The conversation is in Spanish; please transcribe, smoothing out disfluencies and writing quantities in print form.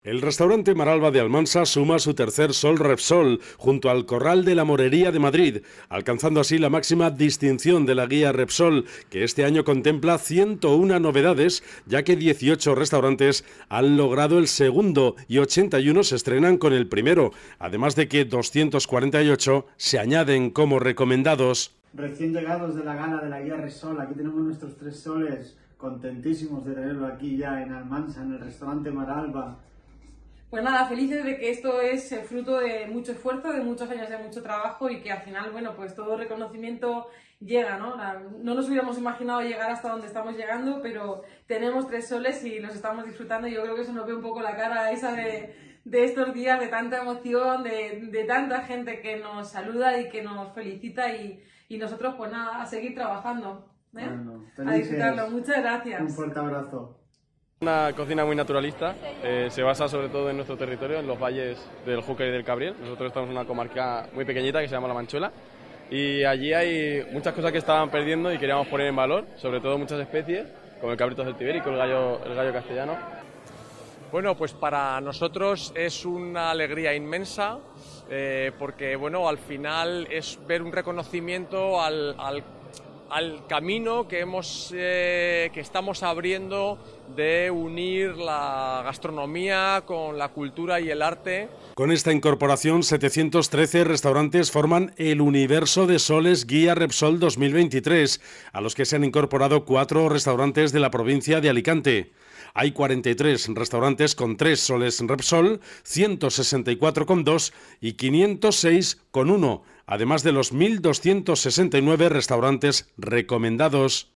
El restaurante Maralba de Almansa suma su tercer Sol Repsol junto al Corral de la Morería de Madrid, alcanzando así la máxima distinción de la guía Repsol, que este año contempla 101 novedades, ya que 18 restaurantes han logrado el segundo y 81 se estrenan con el primero, además de que 248 se añaden como recomendados. Recién llegados de la gala de la guía Repsol, aquí tenemos nuestros 3 soles, contentísimos de tenerlo aquí ya en Almansa, en el restaurante Maralba. Pues nada, felices de que esto es el fruto de mucho esfuerzo, de muchos años de mucho trabajo y que al final, bueno, pues todo reconocimiento llega, ¿no? No nos hubiéramos imaginado llegar hasta donde estamos llegando, pero tenemos 3 soles y los estamos disfrutando y yo creo que eso nos ve un poco la cara esa de estos días, de tanta emoción, de tanta gente que nos saluda y que nos felicita y nosotros pues nada, a seguir trabajando, ¿eh? Bueno, a disfrutarlo. Muchas gracias. Un fuerte abrazo. Una cocina muy naturalista, se basa sobre todo en nuestro territorio, en los valles del Júcar y del Cabriel. Nosotros estamos en una comarca muy pequeñita que se llama La Manchuela y allí hay muchas cosas que estaban perdiendo y queríamos poner en valor, sobre todo muchas especies, como el cabrito celtibérico, el gallo castellano. Bueno, pues para nosotros es una alegría inmensa porque bueno, al final es ver un reconocimiento al camino que estamos abriendo de unir la gastronomía con la cultura y el arte. Con esta incorporación, 713 restaurantes forman el universo de soles Guía Repsol 2023, a los que se han incorporado 4 restaurantes de la provincia de Alicante. Hay 43 restaurantes con 3 soles Repsol, 164 con 2 y 506 con 1, además de los 1.269 restaurantes recomendados.